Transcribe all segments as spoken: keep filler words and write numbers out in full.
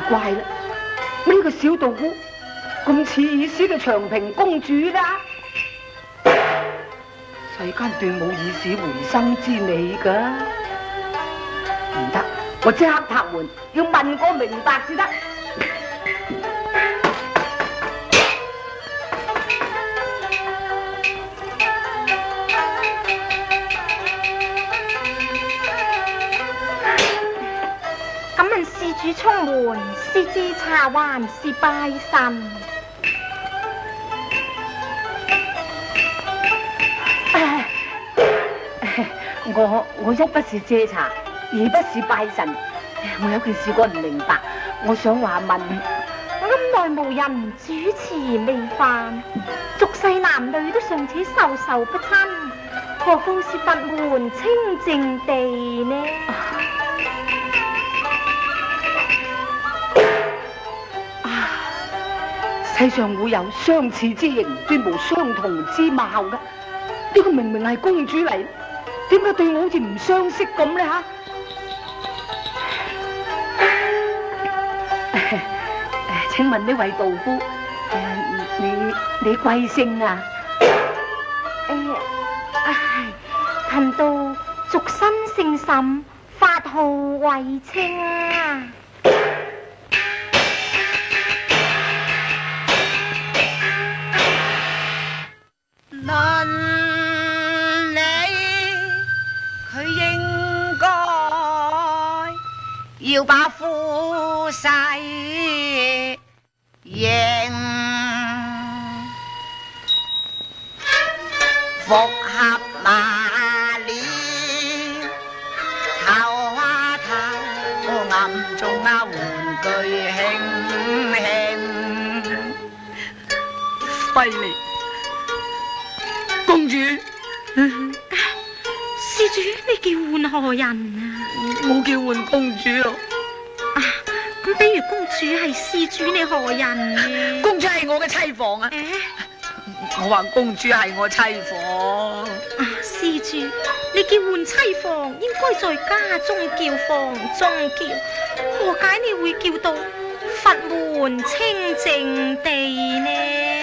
怪啦，呢個小道姑咁似意思嘅長平公主㗎，世間斷冇以死回生之理㗎。唔得，我即刻拍門，要問個明白至得。 主出門是自茶還是拜神？ 我我一不是借茶，二不是拜神，我有件事我唔明白，我想話問。 暗內無人主持未飯，俗世男女都尚且授受不親，何況是佛門清淨地呢？世上會有相似之形，斷無相同之貌㗎。呢個明明係公主嚟，點解對我好似唔相識咁咧嚇？請問呢位道夫，你你貴姓啊？誒，貧道俗身姓沈，法號慧清啊。 論理佢應該要把夫婿認復合馬臉頭啊頭暗中啊玩具輕輕犀利。公主， 施主，你叫喚何人啊？ 我叫喚公主咯。 啊，咁比如公主係施主，你何人呢？ 公主係我嘅妻房啊！ 誒， 我話公主係我妻房。 啊，施主，你叫喚妻房，應該在家中叫，房中叫，何解你會叫到佛門清淨地呢？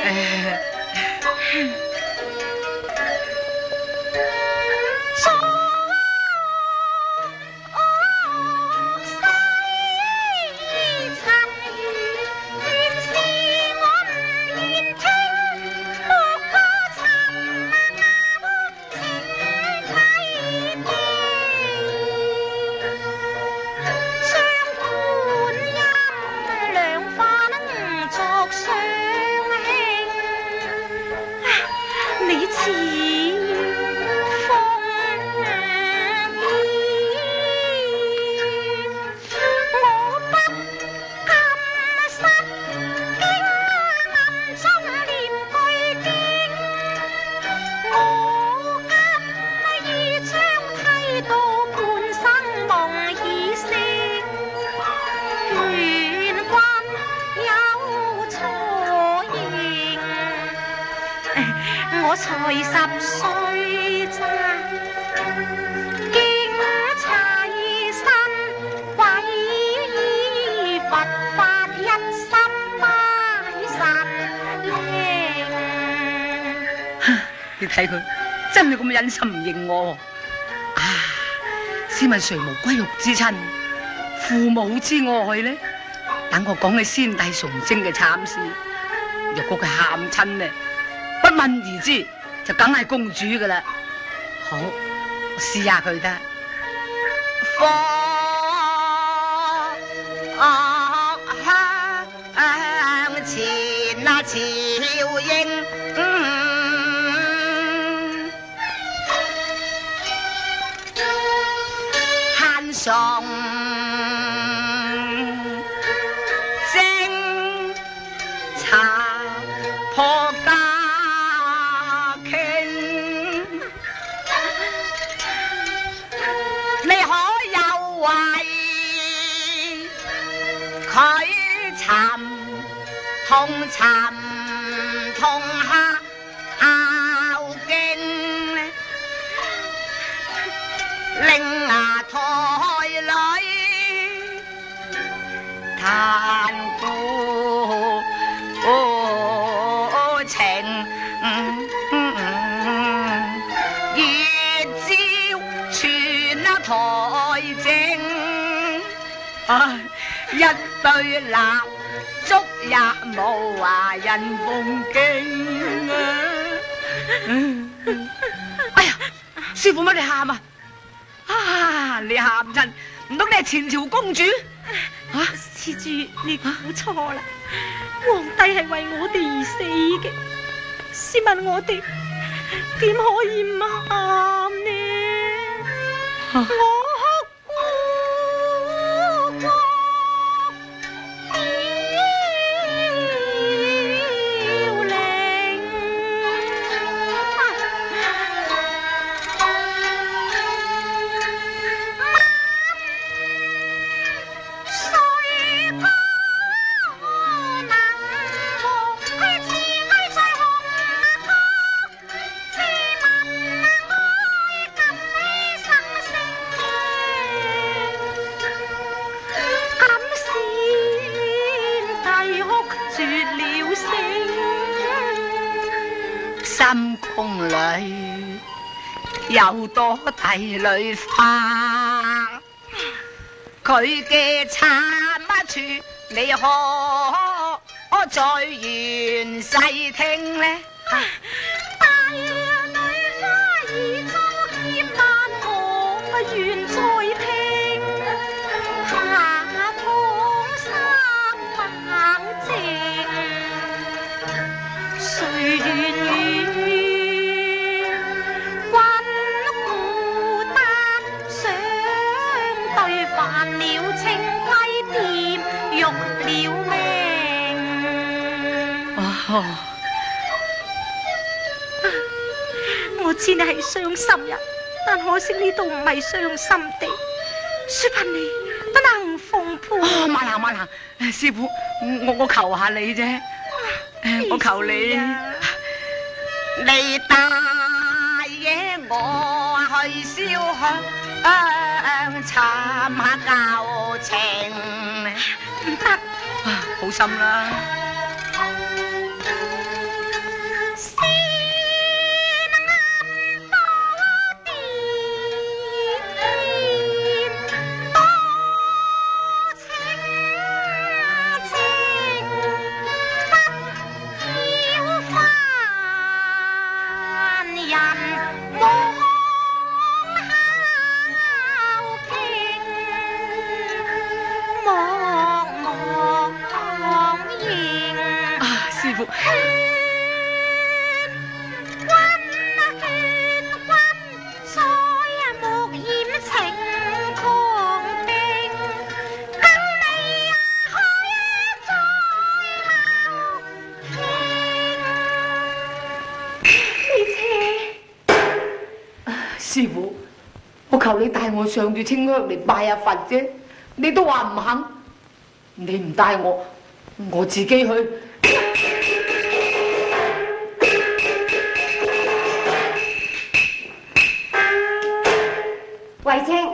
才十歲咋，竟齊身皈依佛法一心拜神靈。 你睇佢真係咁忍心唔認我啊！試問誰無骨肉之親、父母之愛呢？等我講你先帝崇禎嘅慘事，若果佢喊親呢，不問而知就梗係公主噶啦。好，我試下佢得。 放向前那朝英，hand上偵查破家傾，你可有為佢尋痛尋痛下拗經，令牙胎裏他對立，足也無華人風景啊！ 哎呀，師傅乜你喊啊？啊，你喊親，唔通你係前朝公主？ 啊，施主你估錯啦，皇帝係為我哋而死嘅，試問我哋點可以唔喊呢？啊、我深宮裏有朵帝女花，佢嘅慘處你可可再詳細聽呢？ 大女花兒遭劫難，我願再聽。下江山冷靜，誰願與君孤單相對？犯了清規店，辱了命。 哦， 我知你係傷心人，但可惜呢度唔係傷心地，恕貧你不能奉陪。 哦，馬蘭馬蘭，師傅，我我求下你啫，我求你， 你帶嘢我去燒香，尋下舊情。 唔得， 啊，好心啦。師傅，我求你帶我上住清香嚟拜下佛啫，你都話唔肯，你唔帶我，我自己去。 慧清，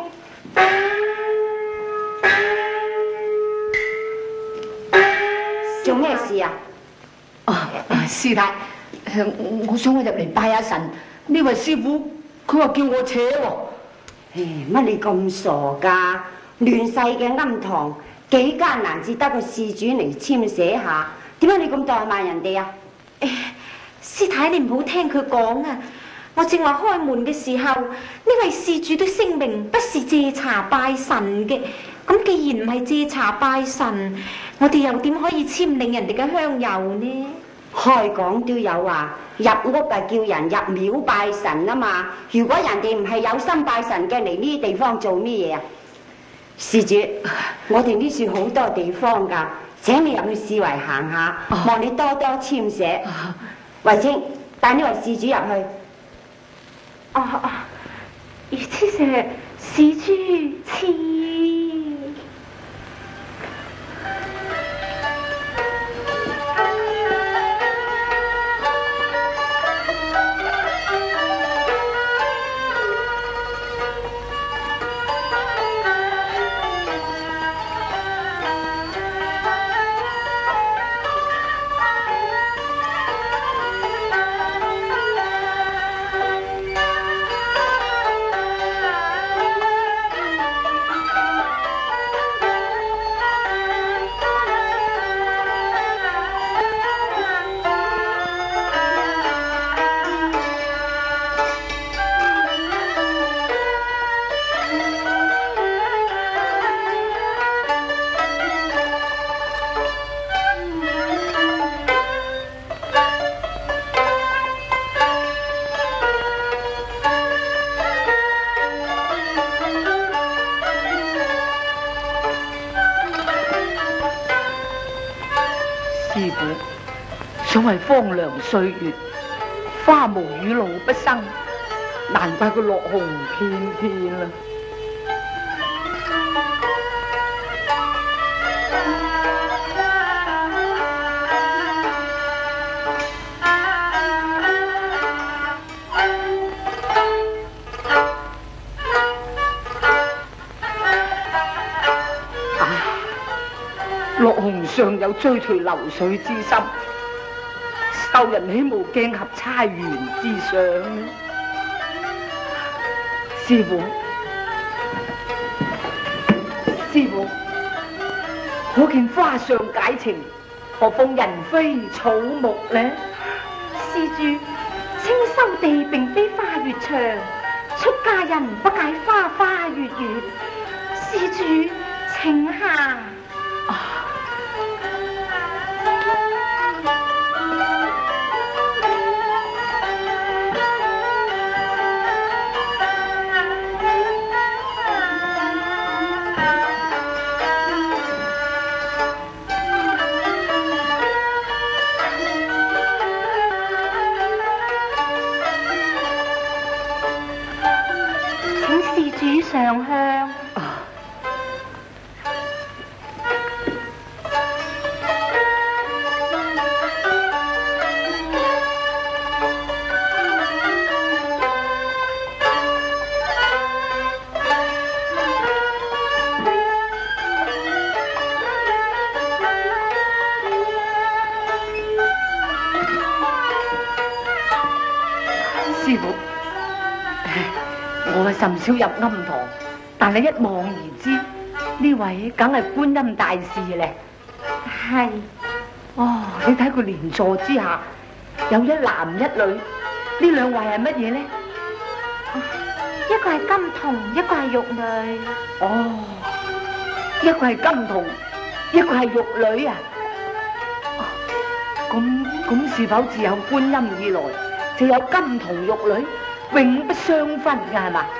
做咩事啊？ 啊，師太，我想我入嚟拜下神，呢位師傅佢話叫我扯喎。 唉，乜你咁傻㗎？亂世嘅庵堂幾艱難至得個事主嚟簽寫下，點解你咁怠慢人哋啊？ 誒，師太你唔好聽佢講啊！我正話開門嘅時候，呢位事主都聲明不是借茶拜神嘅。咁既然唔係借茶拜神，我哋又點可以簽領人哋嘅香油呢？ 開講都有話，入屋啊叫人入廟拜神啊嘛。如果人哋唔係有心拜神嘅，嚟呢啲地方做咩嘢啊？事主，我哋呢處好多地方㗎，請你入去四圍行下，望你多多簽寫。慧清，帶呢位事主入去。 哦哦，如此是事主賜。 師傅，所謂荒涼歲月，花無雨露不生，難怪佢落紅片片啦。落紅尚有追隨流水之心，受人豈無鏡合釵圓之想呢？師傅，師傅，可見花上解情，何況人非草木呢？ 施主，青州地並非花月場，出家人不解花花月月。施主，請下。上香。 師傅，我甚少入庵堂，但係一望而知，呢位梗係觀音大士咧。 係。 哦，你睇佢蓮座之下有一男一女，呢兩位係乜嘢咧？ 一個係金童，一個係玉女。 哦，一個係金童，一個係玉女啊！哦，咁咁是否自有觀音以來，就有金童玉女，永不相分㗎係嘛？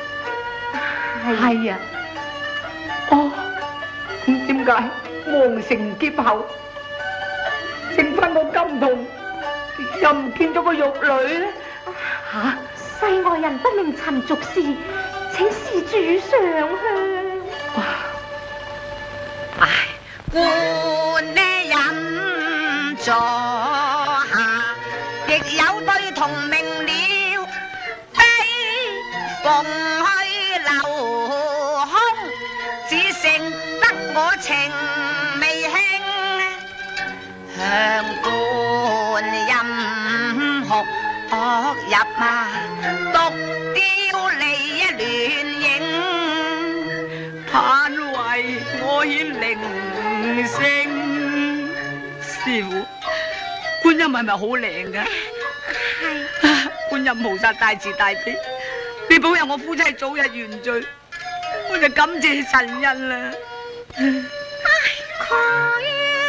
係啊。哦，咁點解皇城劫後，剩翻個金童，又唔見咗個玉女咧？吓、啊！ 世外人不明塵俗事，請施主上香。 唉，觀音座下，亦有對同名了，悲逢去留空，只剩得我情未興，向觀音學入啊，獨雕你一亂影，盼為我顯靈性。師傅，觀音係咪好靚噶？係。觀音菩薩大慈大悲，你保佑我夫妻早日圓聚，我就感謝神恩啦。唉，佢。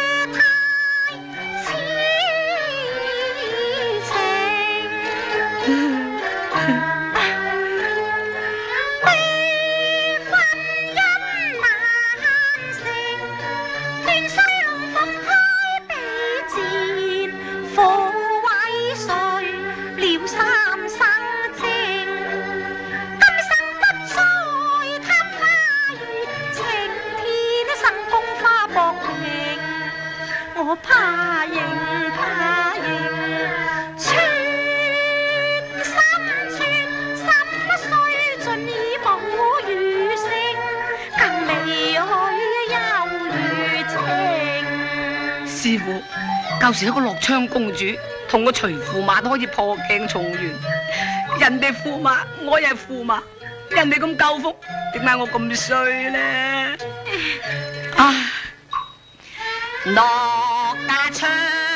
我怕認怕認，寸心寸心雖盡已無餘性，更未許休餘情。師傅，舊時一個樂昌公主同個徐駙馬都可以破鏡重圓，人哋駙馬，我又係駙馬，人哋咁夠福，點解我咁衰咧？啊！落家窗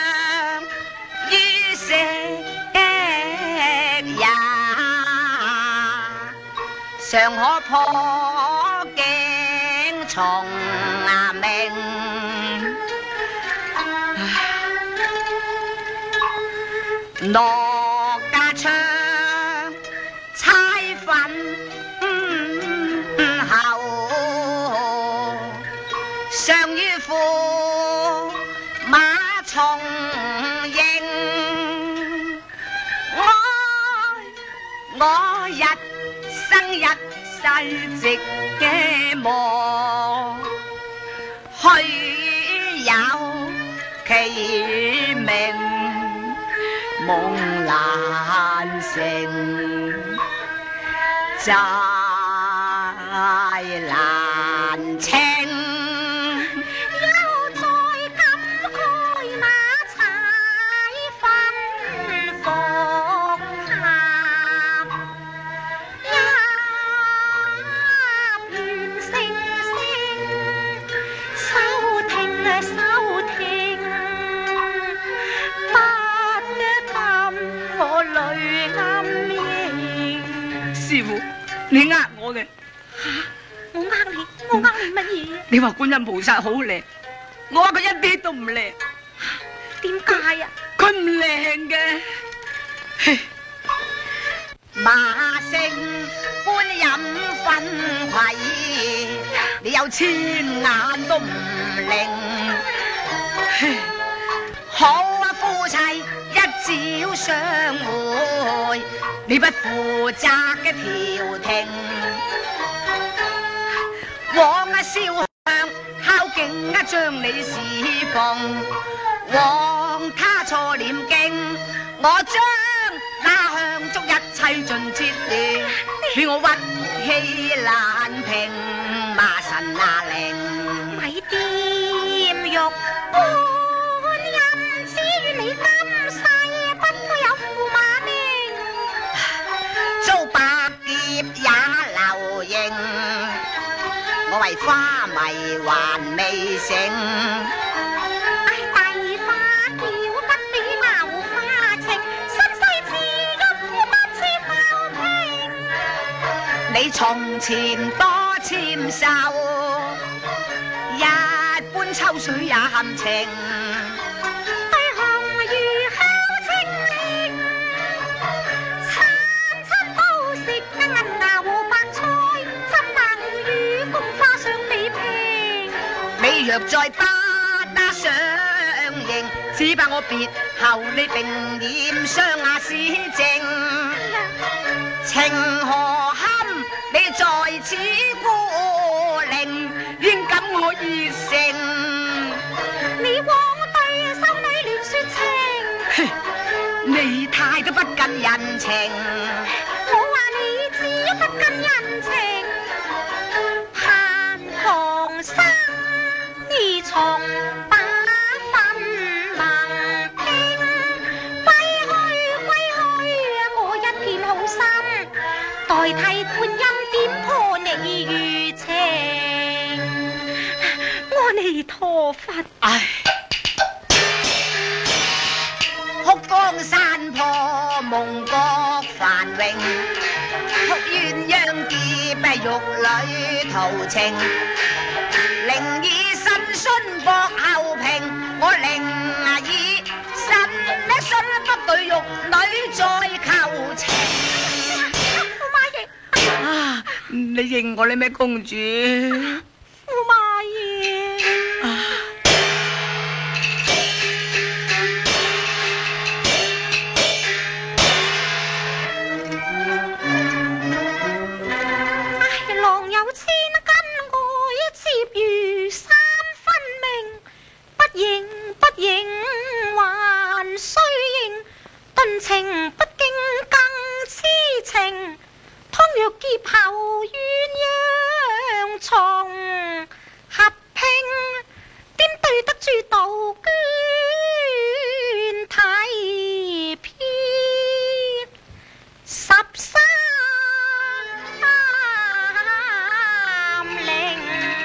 於夕日，尚可破鏡重明。落家窗猜粉後，尚於駙馬直嘅磨，虛有其名，夢難成，債難清。 師傅，你呃我嘅？ 我呃你，我呃你乜嘢？ 你話觀音菩薩好靚，我話佢一啲都唔靚。 點解啊？ 佢唔靚嘅。 馬聲觀音分攜，你有千眼都唔靈。好啊，夫妻一朝相會，你不負責嘅調停。往啊燒香孝敬啊將你侍奉，往他錯念經，我將那香燭一切盡切斷，俾我鬱氣難平，麻神那靈咪掂玉觀音，只願你今世不該有駙馬命，遭百劫也留形，我為花迷還未醒。你從前多纖瘦，一般秋水也含情，對紅如烤清靈，餐餐都食銀牙和白菜，怎能與風花相比拼？你若再不得相認，只怕我別後你並染雙眼是正，情何堪？你在此孤零，應感我熱誠。你枉對修女亂說情，你太都不近人情。我話你只不近人情，盼狂生你從把分能聽，歸去歸去，我一片好心，代替觀音。你餘情，阿彌陀佛。唉，哭江山破，夢國繁榮，哭鴛鴦劫，玉女圖情，靈以身殉薄後平，我靈以身一身不對玉女再求情。啊！你認我你咩公主？駙馬爺。啊！唉，郎有千根愛，接如三分明，不認不認還須認，頓情不經更痴情。倘若劫後鴛鴦重合拼，點對得住杜鵑體偏十三陵？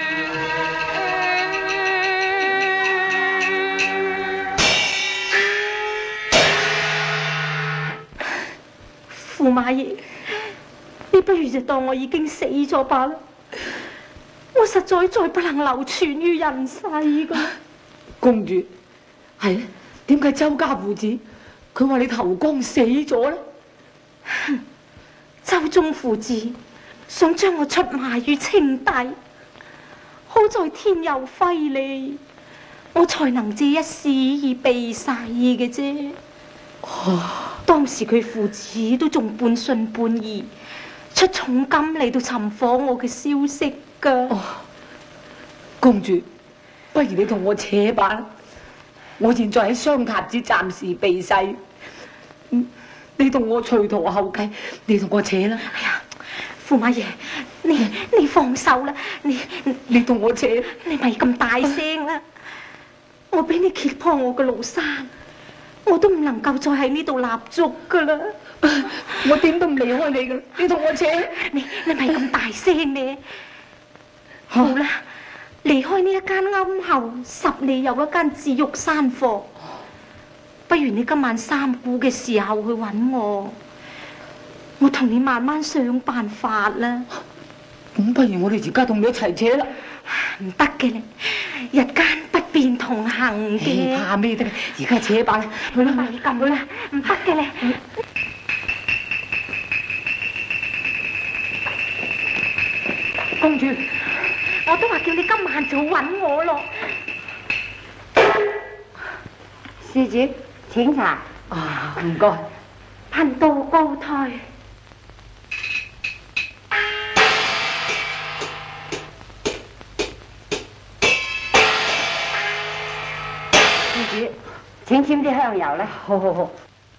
駙馬爺，你不如就當我已經死咗吧啦！我實在再不能流傳於人世噶。 公主，係啊，點解周家父子佢話你投江死咗呢？ 周宗父子想將我出賣於清帝，好在天有輝利，我才能這一死而避世嘅啫。當時佢父子都仲半信半疑。出出重金嚟到尋訪我嘅消息噶。 哦，公主，不如你同我扯吧。我現在喺雙塔子暫時避世，嗯，你同我隨途後繼，你同我扯啦。 哎呀，駙馬爺，你你放手啦，你你同我扯， 你咪咁大聲啦！我俾你揭破我嘅廬山，我都唔能夠再喺呢度立足噶啦。 我點都唔離開你噶，你同我扯， 你你咪咁大聲呢？好啦，離開呢一間庵後，十里有一間紫玉山貨，不如你今晚三鼓嘅時候去揾我，我同你慢慢想辦法啦。 咁不如我哋而家同你一齊扯啦。 唔得嘅咧，日間不便同行嘅。 怕咩得？而家扯吧，去啦， 咪咁啦，唔得嘅咧。 公主， 我都話叫你今晚早揾我咯。 施主，請茶。 啊，唔該。 貧道告退。 請添啲香油啦。 好好好。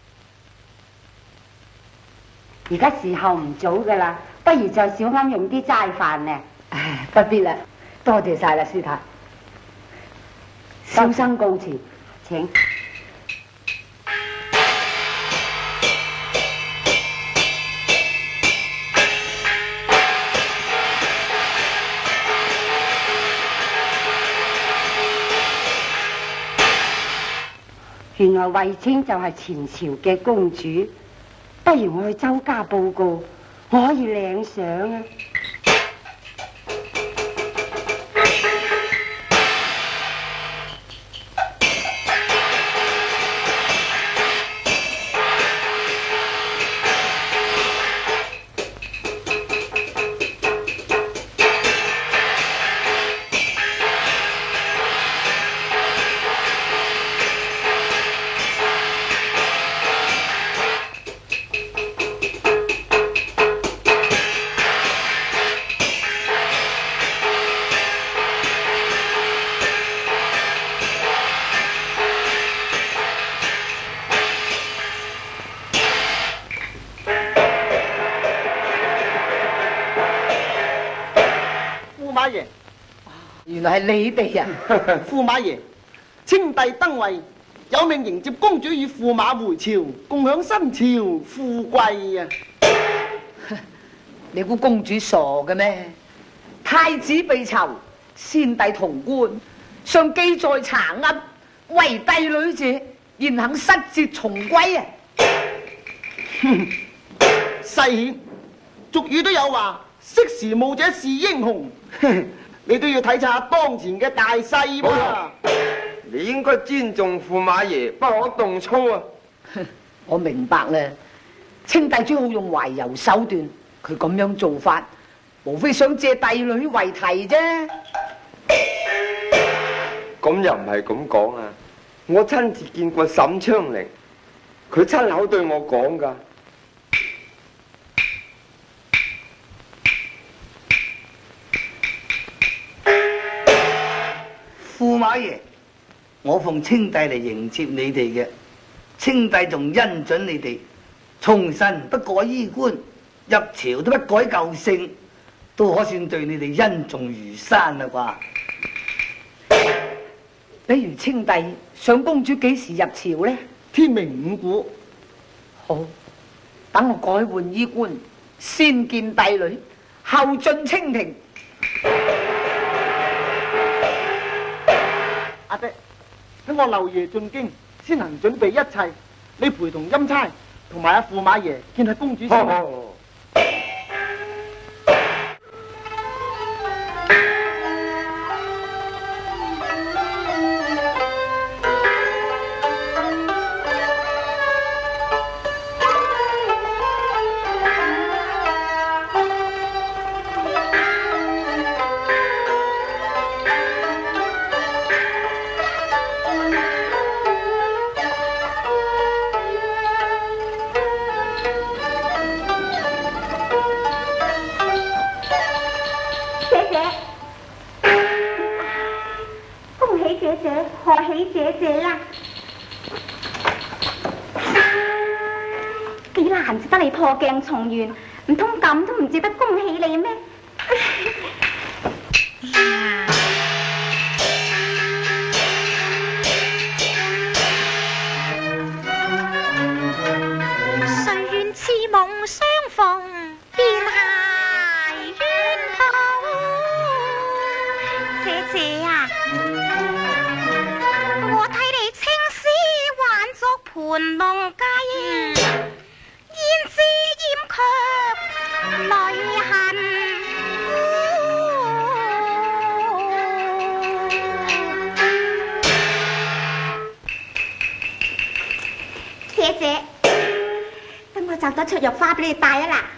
而家時候唔早噶啦，不如在小庵用啲齋飯呢。 唉，不必啦，多謝晒啦，師太。小生告辭。 請。原來衛青就係前朝嘅公主，不如我去周家報告，我可以領賞啊！ 原來係你哋啊！ 駙馬爺，清帝登位，有命迎接公主與駙馬回朝，共享新朝富貴啊！ 你估公主傻嘅咩？太子被囚，先帝同官，上記在查庵，為帝女者，現肯失節重歸啊！ 世顯，俗語都有話，識時務者是英雄。你都要睇下當前嘅大勢噃。 你應該尊重駙馬爺，不可動粗啊！ 我明白啦，清帝最好用懷柔手段，佢咁樣做法，無非想借帝女為題啫。 咁又唔係咁講啊！我親自見過沈昌齡，佢親口對我講噶。 駙馬爺，我奉清帝嚟迎接你哋嘅，清帝仲恩准你哋從臣不改衣冠，入朝都不改舊姓，都可算對你哋恩重如山啦啩。 比如清帝想公主幾時入朝呢？ 天明五鼓。 好，等我改換衣冠，先見帝女，後進清廷。 阿爹，等我漏夜進京，先行準備一切。你陪同欽差同埋阿駙馬爺見下公主先。 哦賀喜姐姐啊！幾難至得你破鏡重圓，唔通咁都唔值得恭喜你咩？ 誰願似夢相逢，便係冤抱。姐姐啊，我睇你青絲挽作盤龍髻，胭脂掩卻淚痕。 姐姐，等我摘咗出浴花俾你戴啊啦！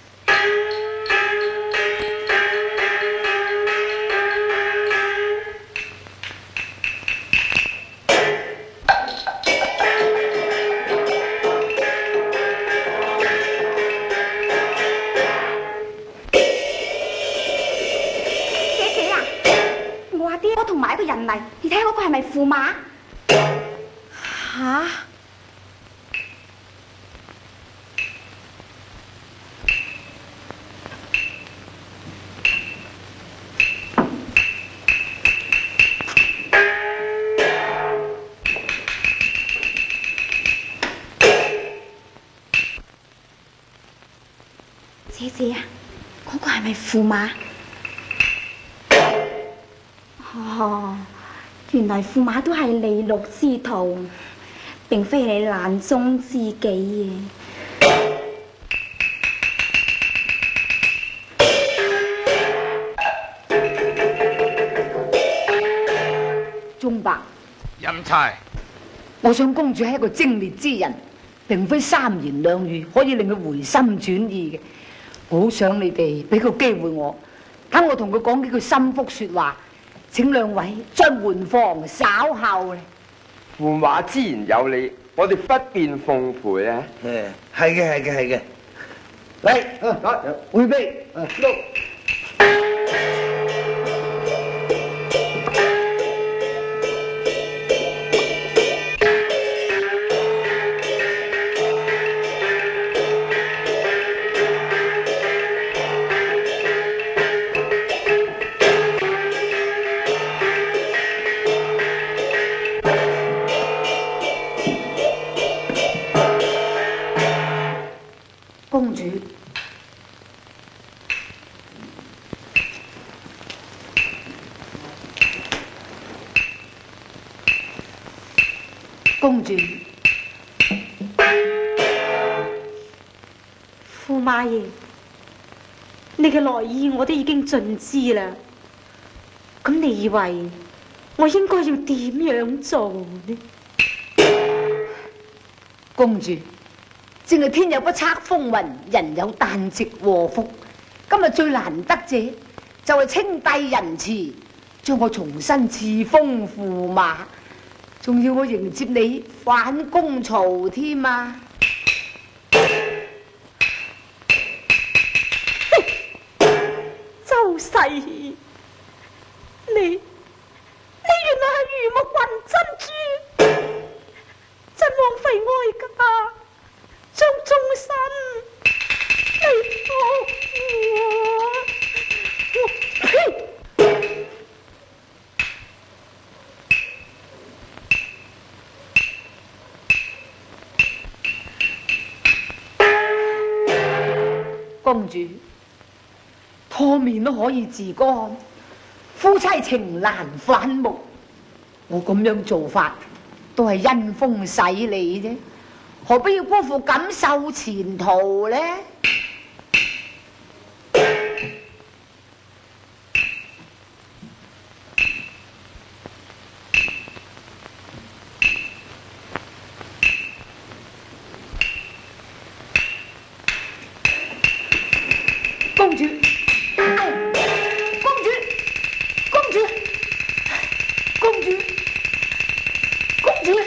姐姐啊，我阿爹我同埋一個人嚟，你睇下嗰個係咪駙馬？吓？姐姐啊，嗰個係咪駙馬？哦，原來駙馬都係利祿之徒，並非你難中知己嘅。 鐘伯， 欽差， 我想公主係一個精烈之人，並非三言兩語可以令佢回心轉意嘅。我好想你哋俾個機會我，等我同佢講幾句心腹說話。請兩位再門房稍後咧。 駙馬之言有理，我哋不便奉陪啊！ 誒，係嘅，係嘅，係嘅。嚟，啊，回避，啊，碌。 公主，公主， 駙馬爺，你嘅來意我都已經盡知啦。咁你以為我應該要點樣做呢？ 公主。正係天有不測風雲，人有旦夕禍福。今日最難得者，就係清帝仁慈，將我重新賜封駙馬，仲要我迎接你返公曹添啊！ 周世義，你你原來係魚目混珍珠，真枉費哀家。將終身嚟託我。公主，拖面都可以自乾，夫妻情難反目。我咁樣做法都係因風使你啫。何必要辜負錦繡前途呢？公主，公主，公主，公主，公主。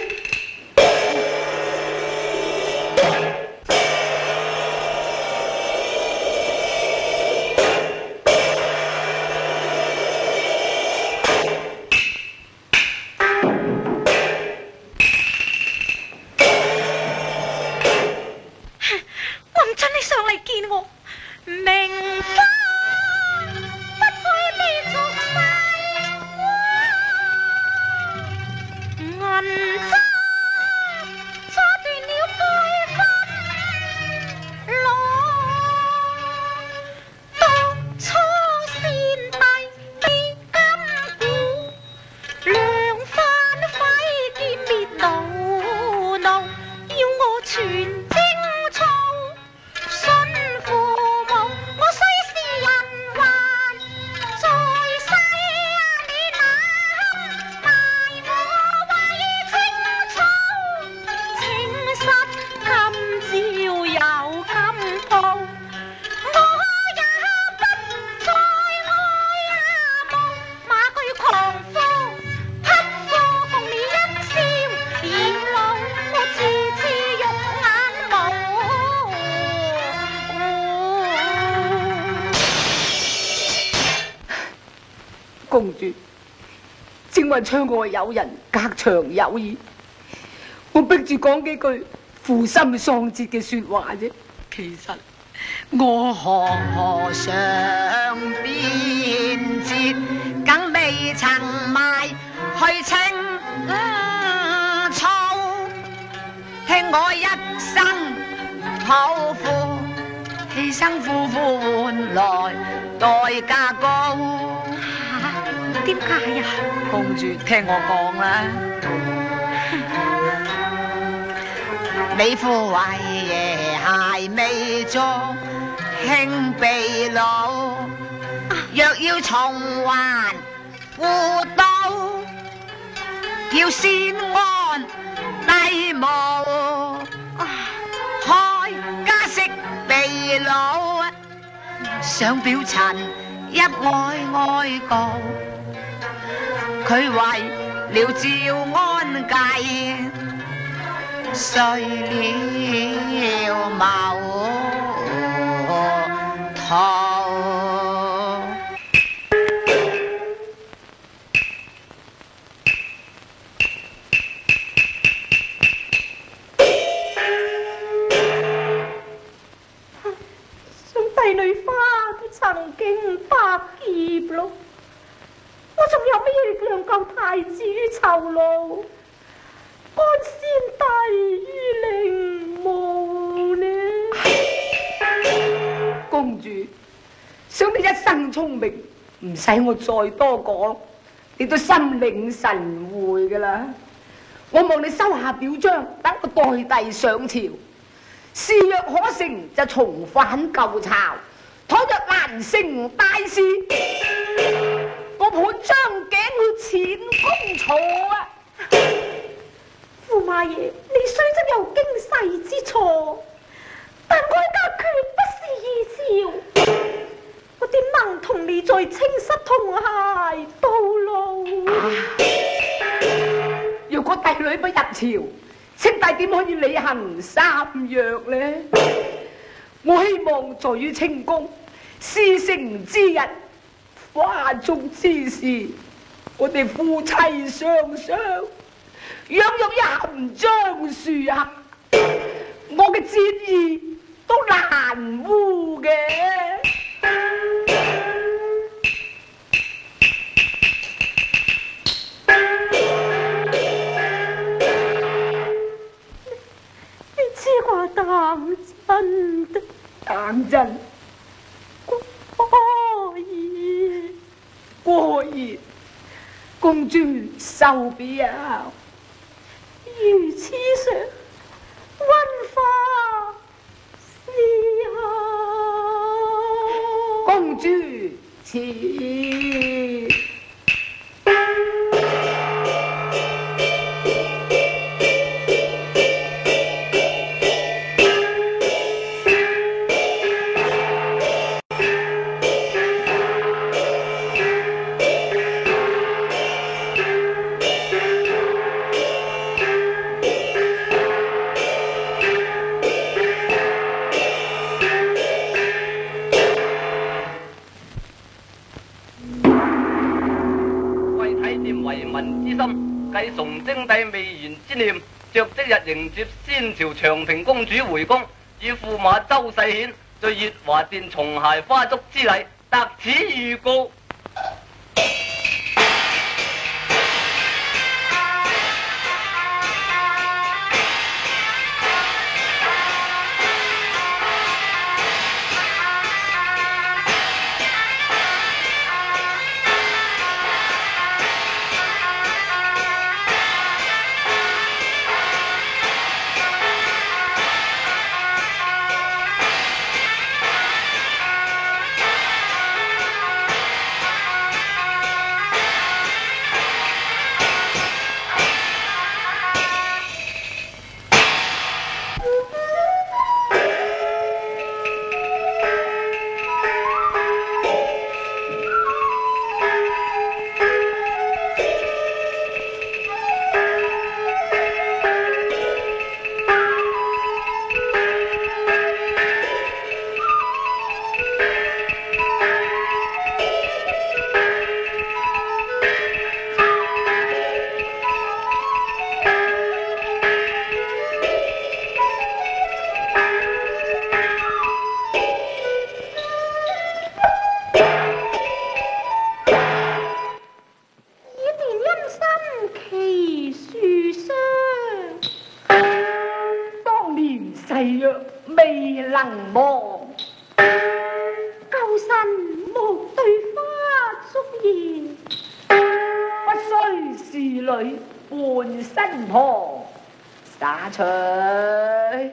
公主，正話窗外有人，隔牆有耳，我逼住講幾句負心喪節嘅說話啫。其實我何嘗變節，更未曾埋去清楚，聽我一生抱負，犧牲夫婦換來代價高。 點解呀？ 公主聽我講啦，你父為爺還未做，兄被老，若要重還婦道，要先安低母，開家息被老，想表陳一愛愛告，佢為了趙安計，碎了謀途。 想帝女花都曾經百劫咯，我仲有乜嘢力量救太子於囚牢，安先帝於陵墓呢？ 公主，想你一生聰明，唔使我再多講，你都心領神會噶啦。我望你收下表彰，等我代替上朝。事若可成，就重返舊巢；倘若難成大事，我盤將頸去前宮坐啊！ 駙馬爺，你雖則有經世之錯，但哀家決不是二朝，我點能同你在青室同偕到老？ 啊、如果帝女不入朝，青帝點可以履行三約呢？我希望在於清宮，事成之日，花燭之時，我哋夫妻雙雙，養育一含樟樹下，我嘅戰意都難污嘅。 當真的， 當真， 過意， 過意，公主受表。 如此上，溫花侍候。 公主賜。 繼崇禎帝未完之念，着即日迎接先朝長平公主回宮，以駙馬周世顯在月華殿重諧花燭之禮，特此預告。 誓約未能忘。 舊神莫對花燭言， 不須侍女伴身旁，灑取。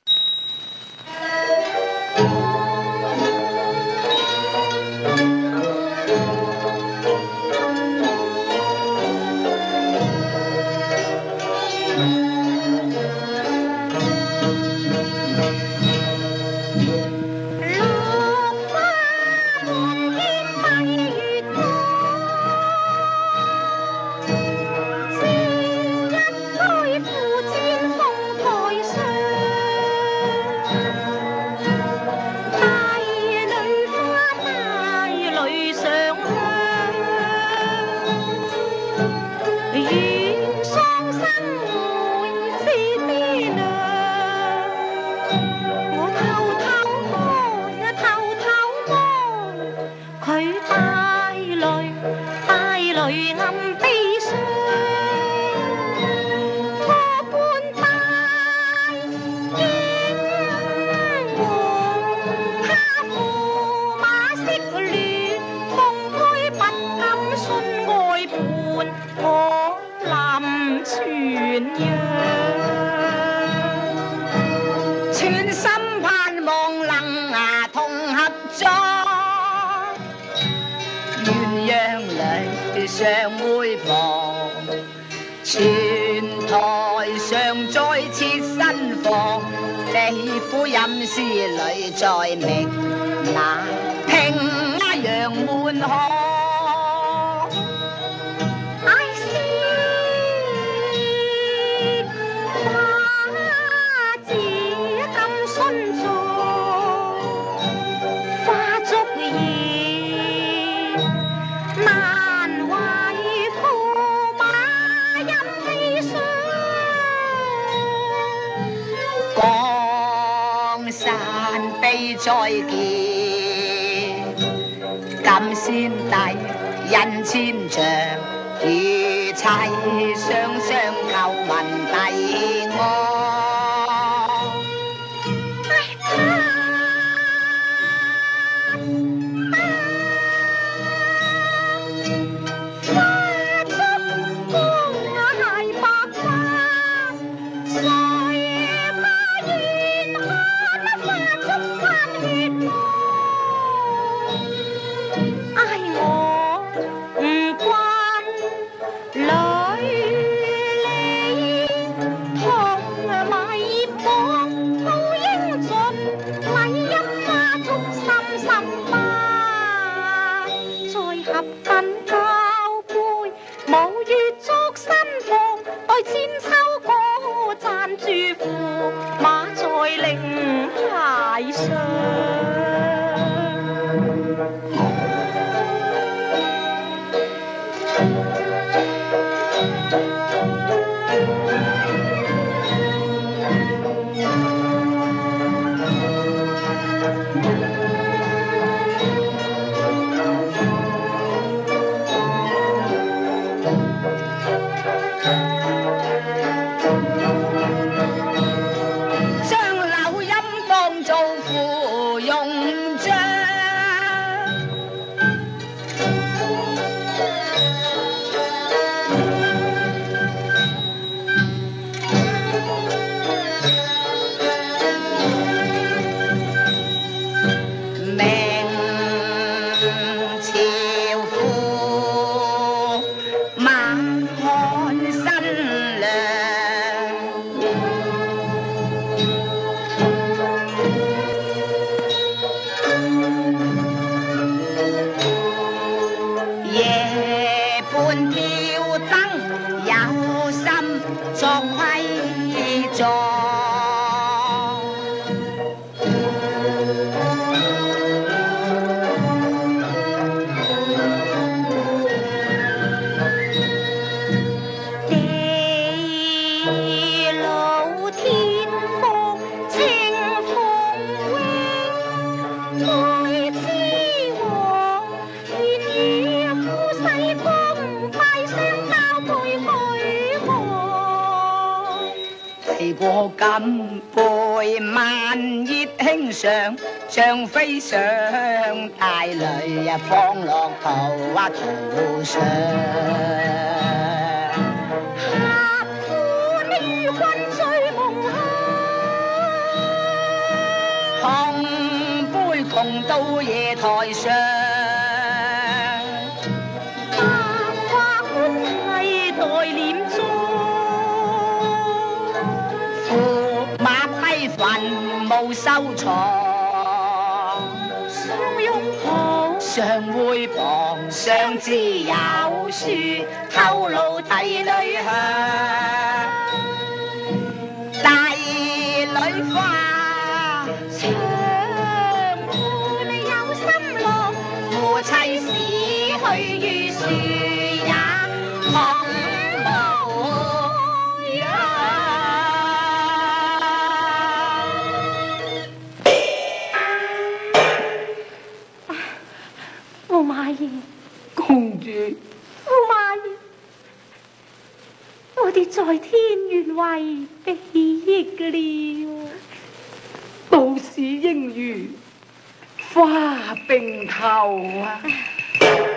上會房，全台上再設新房，李夫吟詩裏再明，那聽揚滿河。再見，今先帝印千丈，與妻雙雙叩問帝安。 為過金杯萬葉輕上，像飛上大雷啊，放落桃啊桃上。 客夫呢君醉夢鄉， 碰杯窮到夜台上。墳墓收藏， 相擁抱， 相會傍，相知有樹，透露涕淚香。大女花， 長伴有心樂， 夫妻死去如樹也同無恙。 駙馬爺， 公主， 駙馬爺，我哋在天願為被益了。 道士應如花並頭啊！